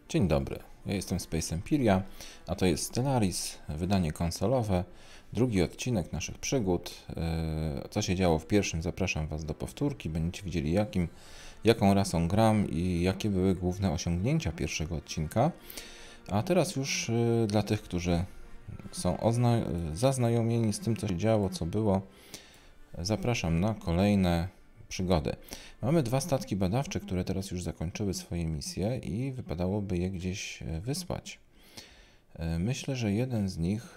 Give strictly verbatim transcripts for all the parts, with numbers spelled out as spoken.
Dzień dobry, ja jestem Space Empiria, a to jest Stellaris, wydanie konsolowe, drugi odcinek naszych przygód. Co się działo w pierwszym, zapraszam Was do powtórki, będziecie widzieli jakim, jaką rasą gram i jakie były główne osiągnięcia pierwszego odcinka. A teraz już dla tych, którzy są zaznajomieni z tym, co się działo, co było, zapraszam na kolejne przygody. Mamy dwa statki badawcze, które teraz już zakończyły swoje misje i wypadałoby je gdzieś wysłać. Myślę, że jeden z nich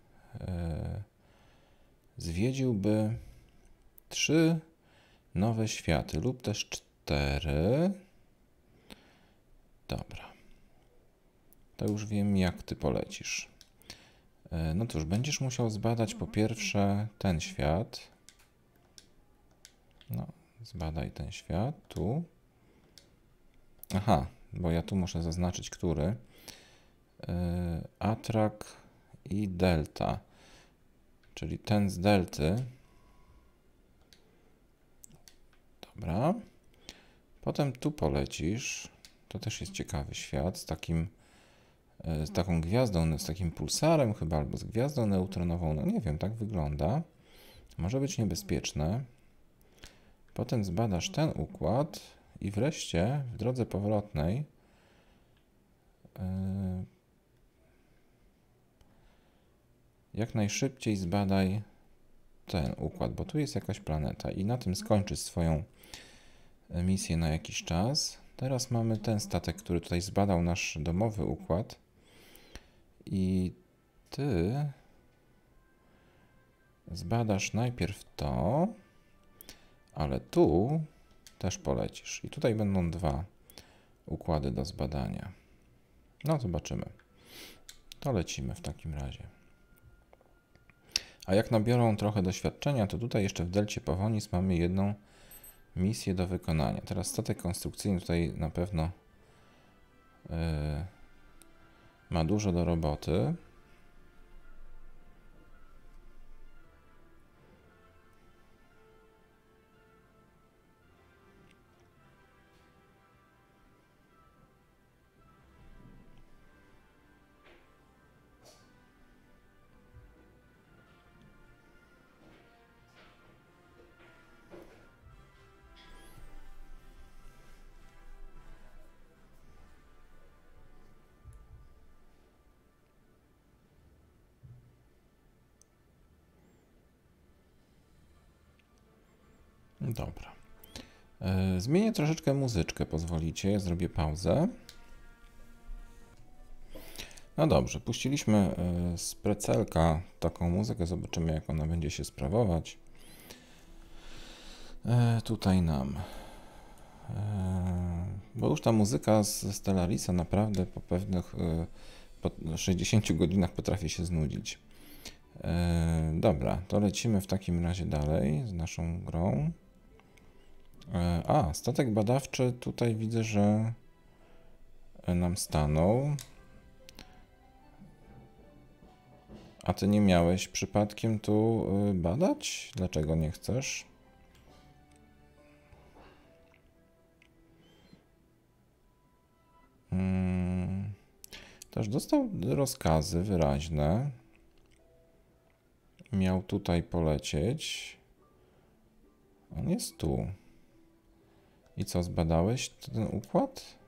zwiedziłby trzy nowe światy lub też cztery. Dobra. To już wiem, jak ty polecisz. No cóż, będziesz musiał zbadać po pierwsze ten świat. No, zbadaj ten świat tu. Aha, bo ja tu muszę zaznaczyć, który. Yy, Atrak i Delta. Czyli ten z Delty. Dobra. Potem tu polecisz. To też jest ciekawy świat z takim, z taką gwiazdą, z takim pulsarem chyba, albo z gwiazdą neutronową. No nie wiem, tak wygląda. Może być niebezpieczne. Potem zbadasz ten układ i wreszcie w drodze powrotnej yy, jak najszybciej zbadaj ten układ, bo tu jest jakaś planeta i na tym skończysz swoją misję na jakiś czas. Teraz mamy ten statek, który tutaj zbadał nasz domowy układ i ty zbadasz najpierw to, ale tu też polecisz. I tutaj będą dwa układy do zbadania. No, zobaczymy. To lecimy w takim razie. A jak nabiorą trochę doświadczenia, to tutaj jeszcze w Delcie Pavonis mamy jedną misję do wykonania. Teraz statek konstrukcyjny tutaj na pewno yy, ma dużo do roboty. Dobra. Zmienię troszeczkę muzyczkę, pozwolicie. Zrobię pauzę. No dobrze, puściliśmy z precelka taką muzykę. Zobaczymy, jak ona będzie się sprawować. Tutaj nam... Bo już ta muzyka z Stellarisa naprawdę po pewnych po sześćdziesięciu godzinach potrafi się znudzić. Dobra, to lecimy w takim razie dalej z naszą grą. A, statek badawczy tutaj widzę, że nam stanął. A ty nie miałeś przypadkiem tu badać? Dlaczego nie chcesz? Hmm. Też dostał rozkazy wyraźne. Miał tutaj polecieć. On jest tu. I co, zbadałeś ten układ?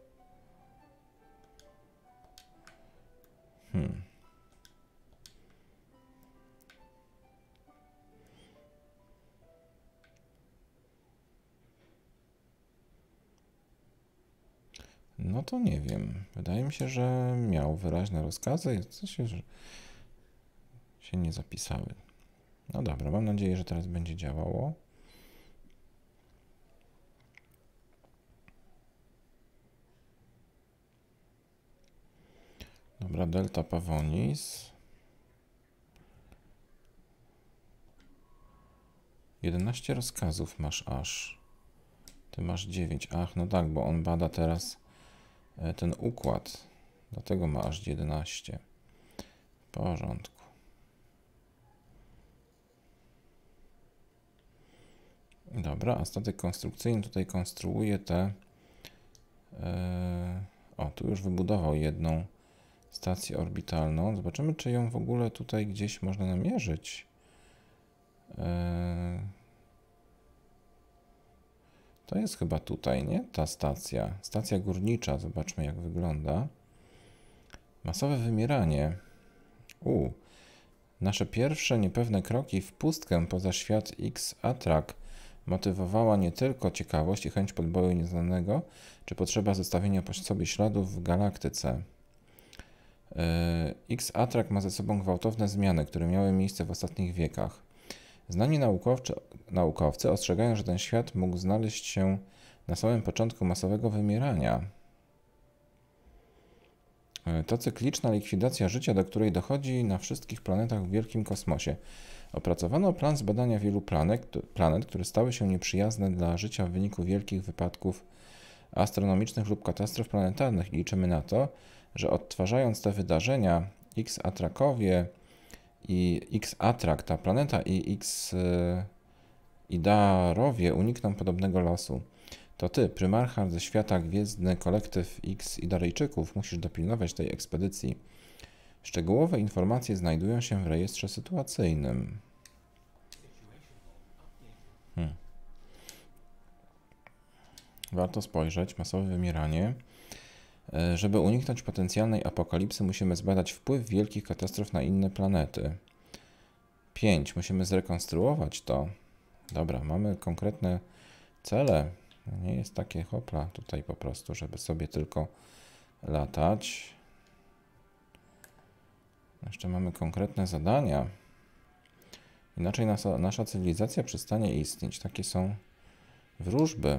Hmm. No to nie wiem. Wydaje mi się, że miał wyraźne rozkazy i coś się, się nie zapisały. No dobra, mam nadzieję, że teraz będzie działało. Dobra, Delta Pavonis. jedenaście rozkazów masz aż. Ty masz dziewięć. Ach, no tak, bo on bada teraz ten układ. Dlatego ma aż jedenaście. W porządku. Dobra, a statek konstrukcyjny tutaj konstruuje te... Yy, O, tu już wybudował jedną stację orbitalną. Zobaczymy, czy ją w ogóle tutaj gdzieś można namierzyć. Eee... To jest chyba tutaj, nie? Ta stacja. Stacja górnicza. Zobaczmy, jak wygląda. Masowe wymieranie. U. Nasze pierwsze niepewne kroki w pustkę poza świat X-Atrak motywowała nie tylko ciekawość i chęć podboju nieznanego, czy potrzeba zostawienia po sobie śladów w galaktyce. X-Atrak ma ze sobą gwałtowne zmiany, które miały miejsce w ostatnich wiekach. Znani naukowcy, naukowcy ostrzegają, że ten świat mógł znaleźć się na samym początku masowego wymierania. To cykliczna likwidacja życia, do której dochodzi na wszystkich planetach w wielkim kosmosie. Opracowano plan zbadania wielu planet, planet, które stały się nieprzyjazne dla życia w wyniku wielkich wypadków astronomicznych lub katastrof planetarnych i liczymy na to, że odtwarzając te wydarzenia, X-Atrakowie i X-Atrak, ta planeta i X-Idarowie unikną podobnego losu. To ty, prymarchal ze świata gwiezdny kolektyw X-Idaryjczyków, musisz dopilnować tej ekspedycji. Szczegółowe informacje znajdują się w rejestrze sytuacyjnym. Hmm. Warto spojrzeć, masowe wymieranie. Żeby uniknąć potencjalnej apokalipsy, musimy zbadać wpływ wielkich katastrof na inne planety. pięć. Musimy zrekonstruować to. Dobra, mamy konkretne cele. Nie jest takie hopla tutaj po prostu, żeby sobie tylko latać. Jeszcze mamy konkretne zadania. Inaczej nasza, nasza cywilizacja przestanie istnieć. Takie są wróżby.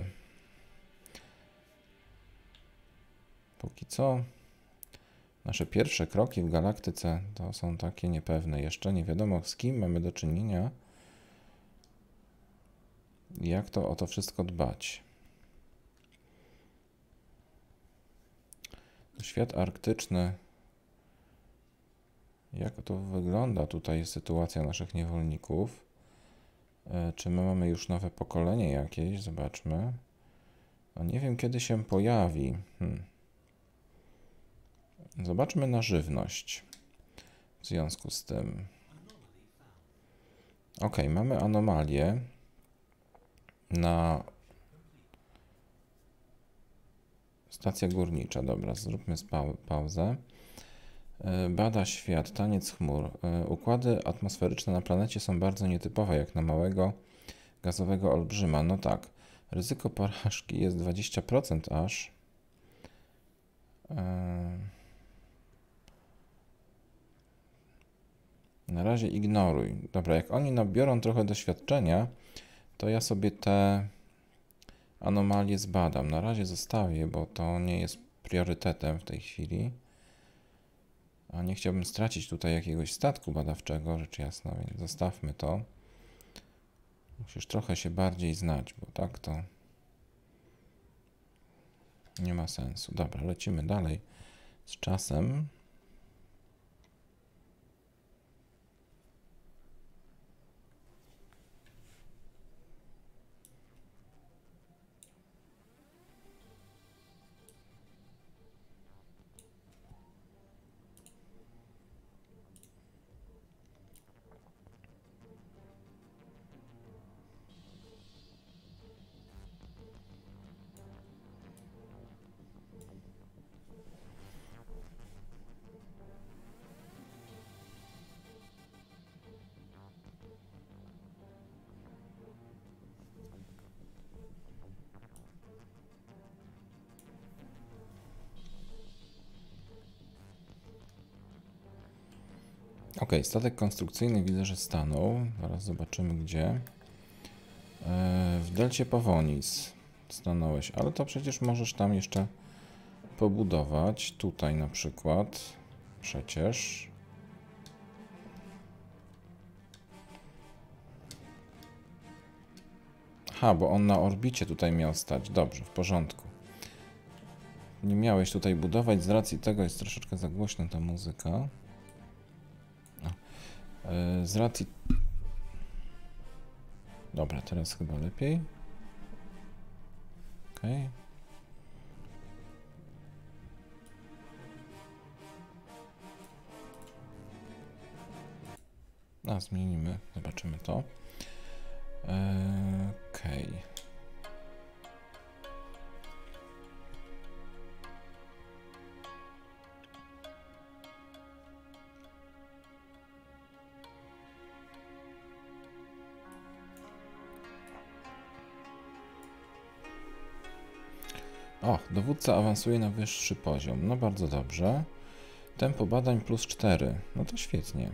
Póki co nasze pierwsze kroki w galaktyce to są takie niepewne. Jeszcze nie wiadomo, z kim mamy do czynienia i jak to o to wszystko dbać. Świat arktyczny. Jak to wygląda tutaj sytuacja naszych niewolników? E, czy my mamy już nowe pokolenie jakieś? Zobaczmy. No nie wiem, kiedy się pojawi. Hmm. Zobaczmy na żywność. W związku z tym. Ok, mamy anomalię na stacja górnicza. Dobra, zróbmy pau pauzę. Bada świat, taniec chmur. Układy atmosferyczne na planecie są bardzo nietypowe, jak na małego gazowego olbrzyma. No tak, ryzyko porażki jest dwadzieścia procent aż. Na razie ignoruj. Dobra, jak oni nabiorą trochę doświadczenia, to ja sobie te anomalie zbadam. Na razie zostawię, bo to nie jest priorytetem w tej chwili. A nie chciałbym stracić tutaj jakiegoś statku badawczego, rzecz jasna, więc zostawmy to. Musisz trochę się bardziej znać, bo tak to nie ma sensu. Dobra, lecimy dalej z czasem. Ok, statek konstrukcyjny widzę, że stanął. Zaraz zobaczymy gdzie. W delcie Pavonis stanąłeś, ale to przecież możesz tam jeszcze pobudować. Tutaj na przykład. Przecież. Aha, bo on na orbicie tutaj miał stać. Dobrze, w porządku. Nie miałeś tutaj budować, z racji tego jest troszeczkę za głośna ta muzyka. Z racji... Dobra, teraz chyba lepiej. Ok. A, zmienimy, zobaczymy to. Okej. Okay. O, dowódca awansuje na wyższy poziom. No bardzo dobrze. Tempo badań plus cztery. No to świetnie.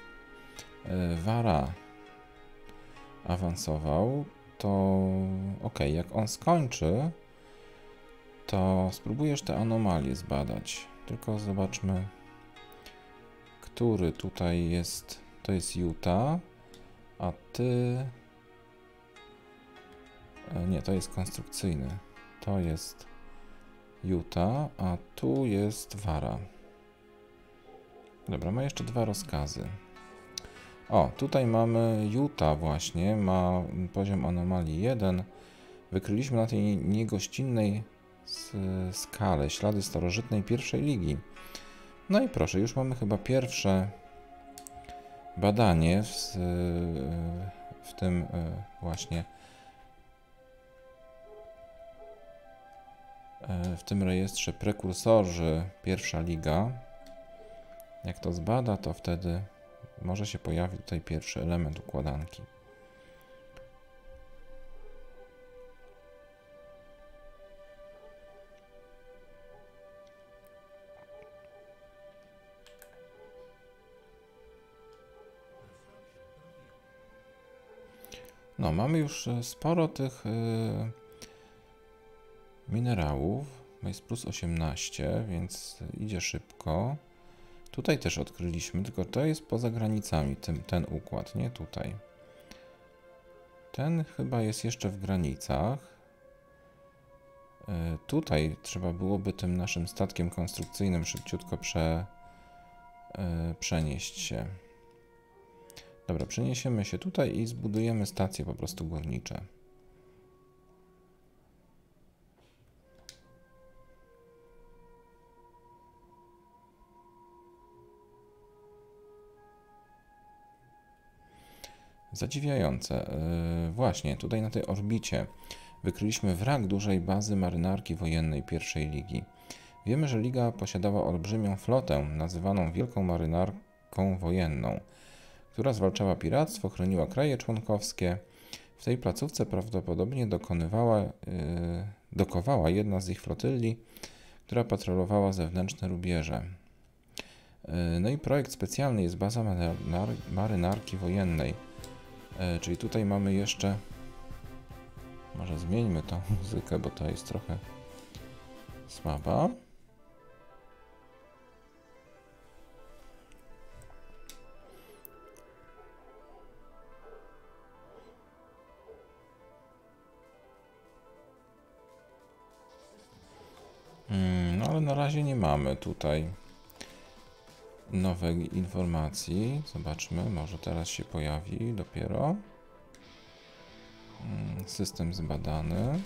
Wara awansował. To ok, jak on skończy, to spróbujesz te anomalie zbadać. Tylko zobaczmy, który tutaj jest. To jest Utah, a ty... Nie, to jest konstrukcyjny. To jest Utah, a tu jest Wara. Dobra, ma jeszcze dwa rozkazy. O, tutaj mamy Utah właśnie, ma poziom anomalii jeden. Wykryliśmy na tej niegościnnej skale ślady starożytnej pierwszej ligi. No i proszę, już mamy chyba pierwsze badanie w, w tym właśnie w tym rejestrze prekursorzy pierwsza liga. Jak to zbada, to wtedy może się pojawi tutaj pierwszy element układanki. No, mamy już sporo tych yy, minerałów. Jest plus osiemnaście, więc idzie szybko. Tutaj też odkryliśmy, tylko to jest poza granicami, ten, ten układ, nie tutaj. Ten chyba jest jeszcze w granicach. Yy, tutaj trzeba byłoby tym naszym statkiem konstrukcyjnym szybciutko prze, yy, przenieść się. Dobra, przeniesiemy się tutaj i zbudujemy stacje po prostu górnicze. Zadziwiające. Yy, właśnie, tutaj na tej orbicie wykryliśmy wrak dużej bazy marynarki wojennej pierwszej ligi. Wiemy, że Liga posiadała olbrzymią flotę, nazywaną Wielką Marynarką Wojenną, która zwalczała piractwo, chroniła kraje członkowskie. W tej placówce prawdopodobnie dokonywała, yy, dokowała jedna z ich flotyli, która patrolowała zewnętrzne rubieże. Yy, no i projekt specjalny jest baza marynar marynarki wojennej. Yy, czyli tutaj mamy jeszcze... Może zmieńmy tą muzykę, bo to jest trochę słaba. No ale na razie nie mamy tutaj nowej informacji. Zobaczmy, może teraz się pojawi dopiero. System zbadany.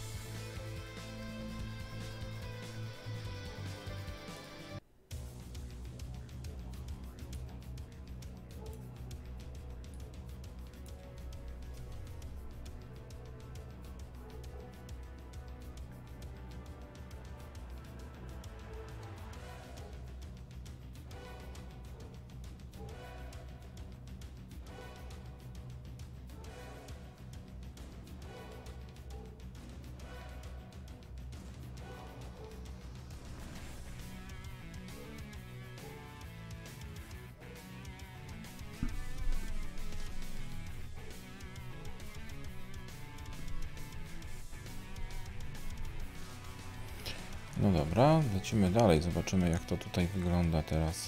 No dobra, lecimy dalej, zobaczymy jak to tutaj wygląda teraz.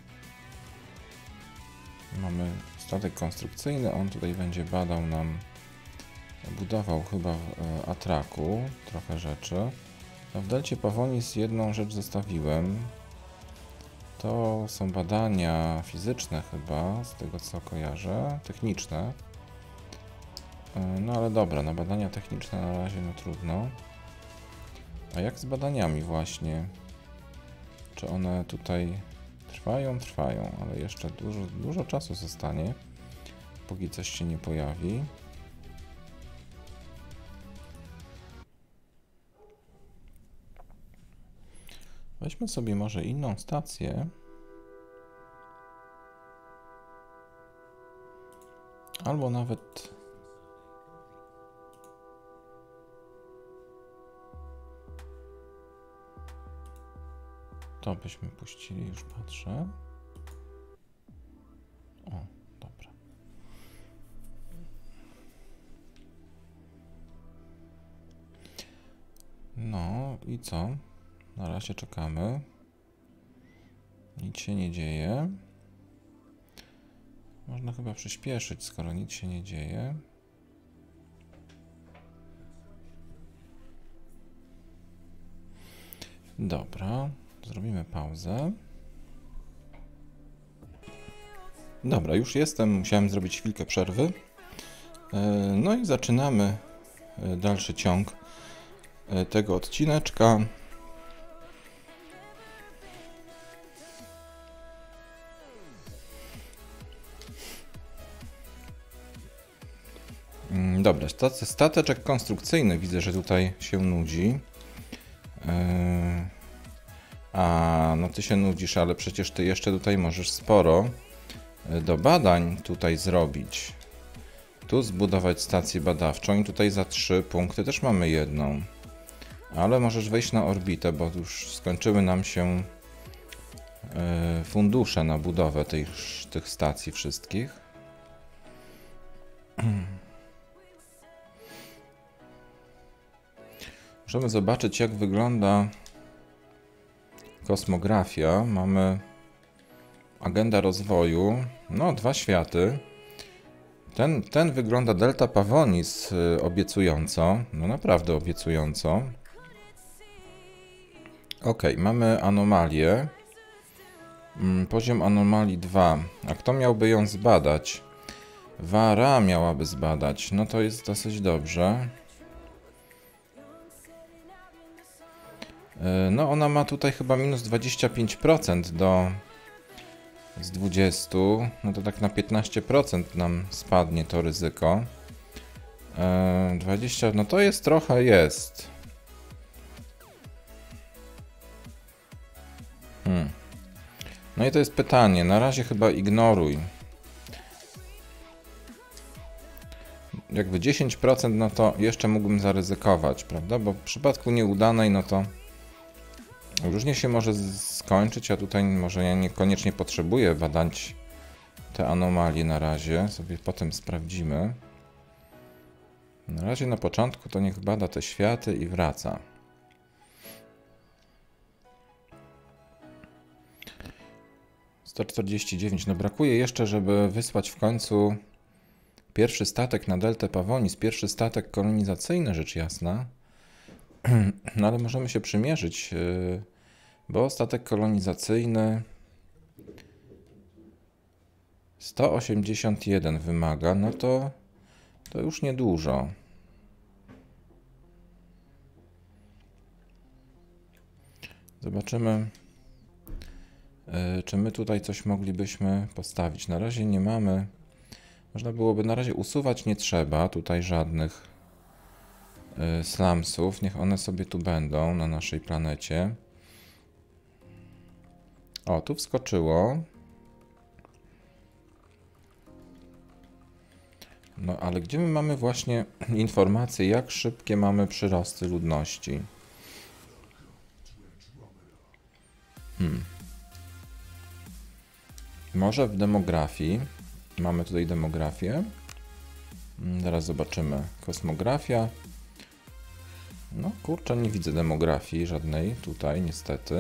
Mamy statek konstrukcyjny, on tutaj będzie badał nam, budował chyba w Atraku trochę rzeczy. No w Delcie Pavonis jedną rzecz zostawiłem. To są badania fizyczne chyba, z tego co kojarzę, techniczne. No ale dobra, na badania techniczne na razie no trudno. A jak z badaniami właśnie? Czy one tutaj Trwają, trwają, ale jeszcze dużo, dużo czasu zostanie, póki coś się nie pojawi. Weźmy sobie może inną stację. Albo nawet to byśmy puścili, już patrzę. O, dobra. No i co? Na razie czekamy. Nic się nie dzieje. Można chyba przyspieszyć, skoro nic się nie dzieje. Dobra, zrobimy pauzę. Dobra, już jestem, musiałem zrobić chwilkę przerwy. No i zaczynamy dalszy ciąg tego odcineczka. Dobra, stateczek konstrukcyjny widzę, że tutaj się nudzi. A, no ty się nudzisz, ale przecież ty jeszcze tutaj możesz sporo do badań tutaj zrobić. Tu zbudować stację badawczą i tutaj za trzy punkty też mamy jedną. Ale możesz wejść na orbitę, bo już skończyły nam się fundusze na budowę tych, tych stacji wszystkich. Możemy zobaczyć, jak wygląda kosmografia. Mamy agenda rozwoju. No, dwa światy. Ten, ten wygląda Delta Pavonis obiecująco. No naprawdę obiecująco. Ok, mamy anomalię. Poziom anomalii dwa. A kto miałby ją zbadać? Wara miałaby zbadać. No to jest dosyć dobrze. No ona ma tutaj chyba minus dwadzieścia pięć procent do z dwudziestu. No to tak na piętnaście procent nam spadnie to ryzyko. dwadzieścia, no to jest trochę jest. Hmm. No i to jest pytanie. Na razie chyba ignoruj. Jakby dziesięć procent, no to jeszcze mógłbym zaryzykować, prawda? Bo w przypadku nieudanej, no to różnie się może skończyć, a tutaj może ja niekoniecznie potrzebuję badać te anomalie na razie. Sobie potem sprawdzimy. Na razie na początku to niech bada te światy i wraca. sto czterdzieści dziewięć. No brakuje jeszcze, żeby wysłać w końcu pierwszy statek na Deltę Pavonis. Pierwszy statek kolonizacyjny, rzecz jasna. No ale możemy się przymierzyć, bo statek kolonizacyjny sto osiemdziesiąt jeden wymaga, no to to już niedużo. Zobaczymy, czy my tutaj coś moglibyśmy postawić. Na razie nie mamy. Można byłoby na razie usuwać, nie trzeba tutaj żadnych slumsów. Niech one sobie tu będą na naszej planecie. O, tu wskoczyło. No, ale gdzie my mamy właśnie informacje, jak szybkie mamy przyrosty ludności? Hmm. Może w demografii. Mamy tutaj demografię. Zaraz zobaczymy. Kosmografia. No kurczę, nie widzę demografii żadnej tutaj, niestety.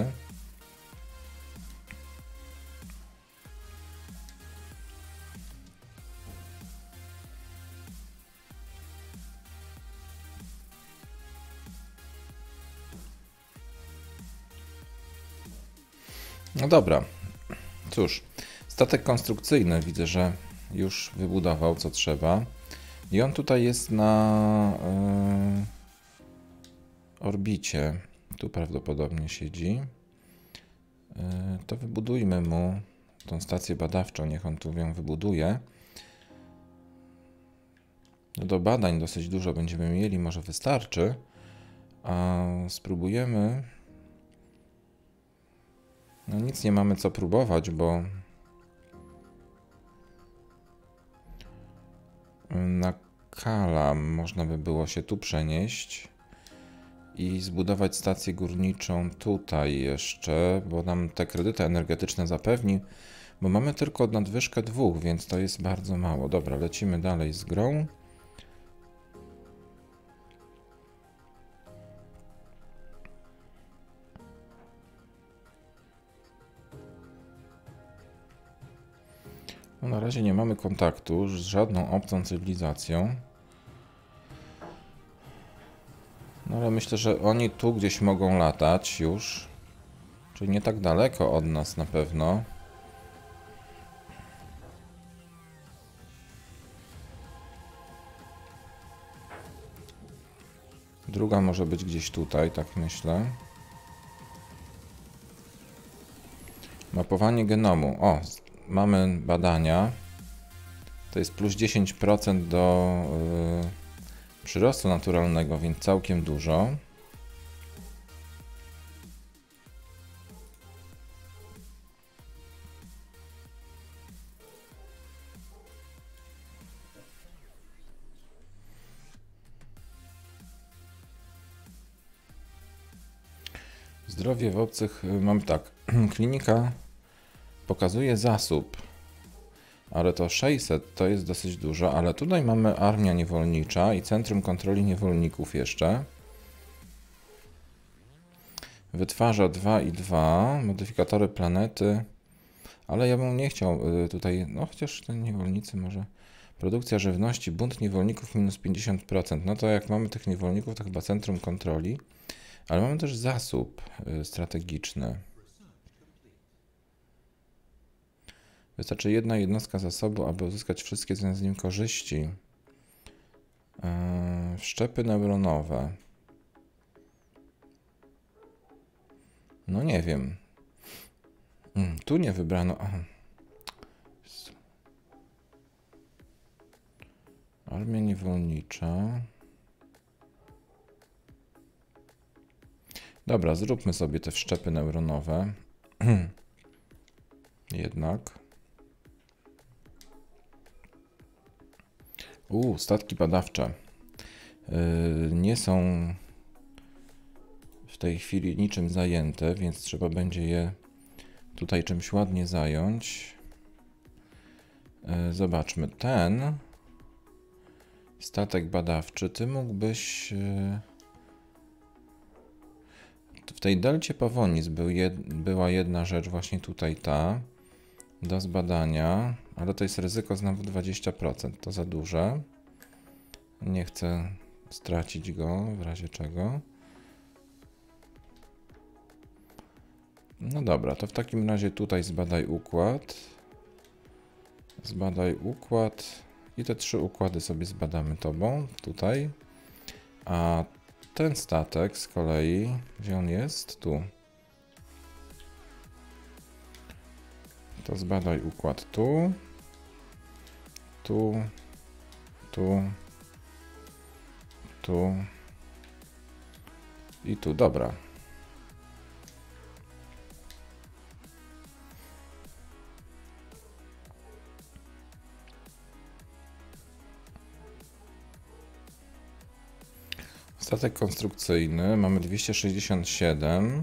No dobra. Cóż, statek konstrukcyjny widzę, że już wybudował co trzeba. I on tutaj jest na yy, orbicie. Tu prawdopodobnie siedzi. to wybudujmy mu tą stację badawczą, niech on tu ją wybuduje. No do badań dosyć dużo będziemy mieli, może wystarczy, a spróbujemy. No nic nie mamy co próbować, bo na Kala można by było się tu przenieść i zbudować stację górniczą tutaj jeszcze, bo nam te kredyty energetyczne zapewni, bo mamy tylko nadwyżkę dwóch, więc to jest bardzo mało. Dobra, lecimy dalej z grą. No na razie nie mamy kontaktu z żadną obcą cywilizacją. No ale myślę, że oni tu gdzieś mogą latać już. Czyli nie tak daleko od nas na pewno. Druga może być gdzieś tutaj, tak myślę. Mapowanie genomu. O, mamy badania. To jest plus dziesięć procent do yy, przyrostu naturalnego, więc całkiem dużo. Zdrowie w obcych, mam tak, klinika pokazuje zasób, ale to sześćset to jest dosyć dużo, ale tutaj mamy armia niewolnicza i Centrum Kontroli Niewolników jeszcze. Wytwarza dwa i dwa, modyfikatory planety, ale ja bym nie chciał tutaj, no chociaż te niewolnicy może... Produkcja żywności, bunt niewolników minus pięćdziesiąt procent, no to jak mamy tych niewolników to chyba Centrum Kontroli. Ale mamy też zasób strategiczny. Wystarczy jedna jednostka zasobu, aby uzyskać wszystkie związane z nim korzyści. Yy, wszczepy neuronowe. No nie wiem. Hmm, tu nie wybrano. Aha. Armia niewolnicza. Dobra, zróbmy sobie te wszczepy neuronowe. Jednak. U, statki badawcze. Yy, nie są w tej chwili niczym zajęte, więc trzeba będzie je tutaj czymś ładnie zająć. Yy, zobaczmy, ten statek badawczy, ty mógłbyś... Yy, w tej delcie Pavonis był jed, była jedna rzecz, właśnie tutaj ta, do zbadania, ale to jest ryzyko znowu dwadzieścia procent, to za duże. Nie chcę stracić go, w razie czego. No dobra, to w takim razie tutaj zbadaj układ. Zbadaj układ i te trzy układy sobie zbadamy tobą, tutaj. A ten statek z kolei, gdzie on jest? Tu. To zbadaj układ tu, tu, tu, tu i tu. Dobra. Statek konstrukcyjny, mamy dwieście sześćdziesiąt siedem.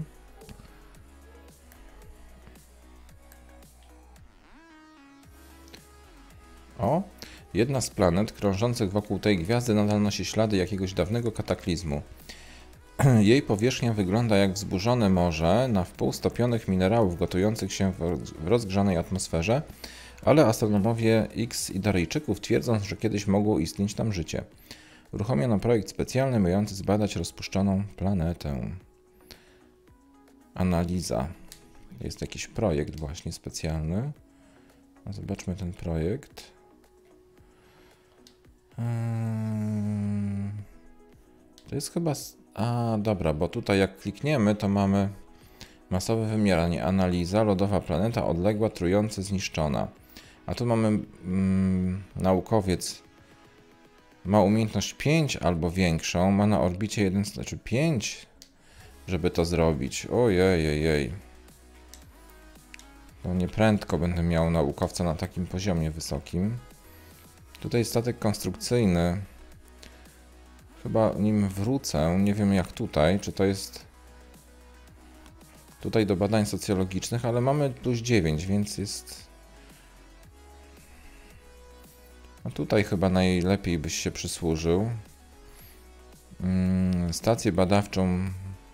O, jedna z planet krążących wokół tej gwiazdy nadal nosi ślady jakiegoś dawnego kataklizmu. Jej powierzchnia wygląda jak wzburzone morze na wpół stopionych minerałów gotujących się w rozgrzanej atmosferze, ale astronomowie X i Daryjczyków twierdzą, że kiedyś mogło istnieć tam życie. Uruchomiono projekt specjalny mający zbadać rozpuszczoną planetę. Analiza. Jest jakiś projekt właśnie specjalny. Zobaczmy ten projekt. To jest chyba... A, dobra, bo tutaj jak klikniemy, to mamy, Masowe wymieranie, analiza, lodowa planeta, odległa, trująca, zniszczona. A tu mamy mm, naukowiec, ma umiejętność pięć albo większą, ma na orbicie jeden, znaczy pięć, żeby to zrobić. Ojej, ojej. No nieprędko będę miał naukowca na takim poziomie wysokim. Tutaj statek konstrukcyjny. Chyba nim wrócę, nie wiem jak tutaj, czy to jest tutaj do badań socjologicznych, ale mamy plus dziewięć, więc jest... No tutaj chyba najlepiej byś się przysłużył. Hmm, stację badawczą...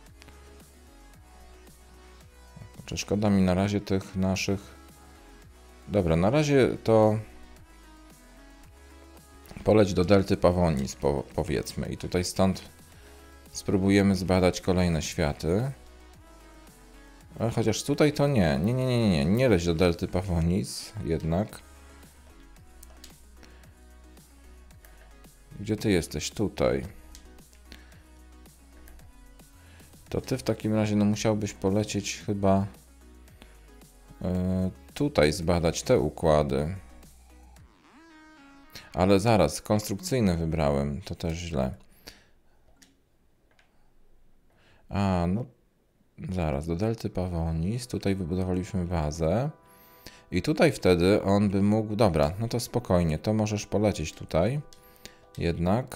Czy szkoda mi na razie tych naszych... Dobra, na razie to... Poleć do delty Pavonis, po, powiedzmy. I tutaj stąd spróbujemy zbadać kolejne światy. Ale chociaż tutaj to nie. Nie, nie, nie, nie. Nie leć do delty Pavonis jednak. Gdzie ty jesteś? Tutaj. To ty w takim razie no musiałbyś polecieć chyba yy, tutaj zbadać te układy. Ale zaraz, konstrukcyjne wybrałem, to też źle. A, no zaraz, do delty Pavonis, tutaj wybudowaliśmy bazę. I tutaj wtedy on by mógł, dobra, no to spokojnie, to możesz polecieć tutaj. Jednak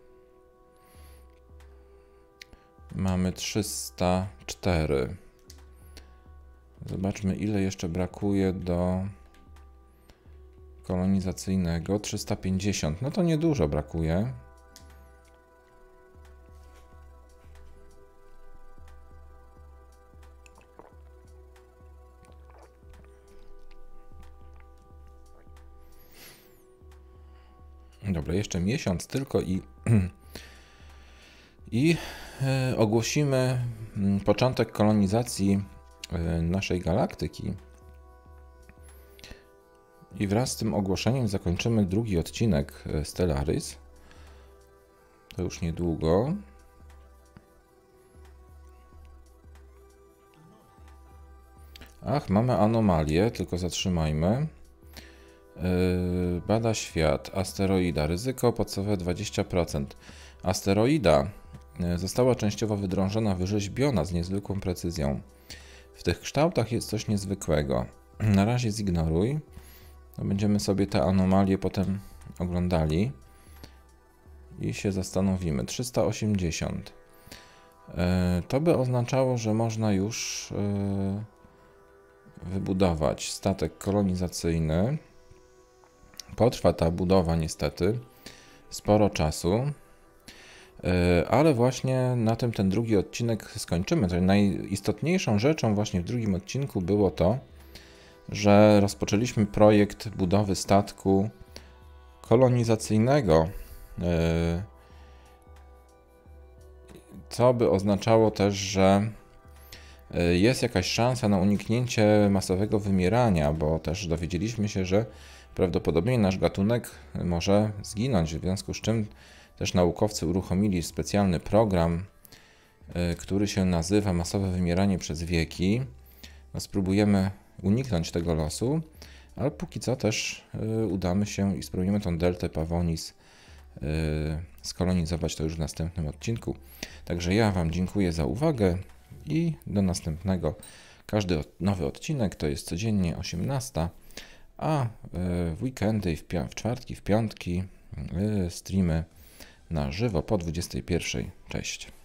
mamy trzysta cztery. Zobaczmy, ile jeszcze brakuje do kolonizacyjnego. trzysta pięćdziesiąt. No to niedużo brakuje. Dobra, jeszcze miesiąc tylko i i e, ogłosimy początek kolonizacji e, naszej galaktyki. I wraz z tym ogłoszeniem zakończymy drugi odcinek Stellaris. To już niedługo. Ach, mamy anomalię, tylko zatrzymajmy. Yy, bada świat, asteroida, ryzyko podstawowe dwadzieścia procent. Asteroida została częściowo wydrążona, wyrzeźbiona z niezwykłą precyzją. W tych kształtach jest coś niezwykłego. Na razie zignoruj. No, będziemy sobie te anomalie potem oglądali i się zastanowimy. trzysta osiemdziesiąt. Yy, to by oznaczało, że można już yy, wybudować statek kolonizacyjny. Potrwa ta budowa niestety sporo czasu, yy, ale właśnie na tym ten drugi odcinek skończymy. To najistotniejszą rzeczą właśnie w drugim odcinku było to, że rozpoczęliśmy projekt budowy statku kolonizacyjnego, co by oznaczało też, że jest jakaś szansa na uniknięcie masowego wymierania, bo też dowiedzieliśmy się, że prawdopodobnie nasz gatunek może zginąć, w związku z czym też naukowcy uruchomili specjalny program, który się nazywa Masowe wymieranie przez wieki. No, spróbujemy uniknąć tego losu, ale póki co też y, udamy się i spróbujemy tą deltę Pavonis y, skolonizować, to już w następnym odcinku. Także ja Wam dziękuję za uwagę i do następnego. Każdy od, nowy odcinek to jest codziennie osiemnasta, a y, w weekendy, w, w czwartki, w piątki y, streamy na żywo po dwudziestej pierwszej. Cześć.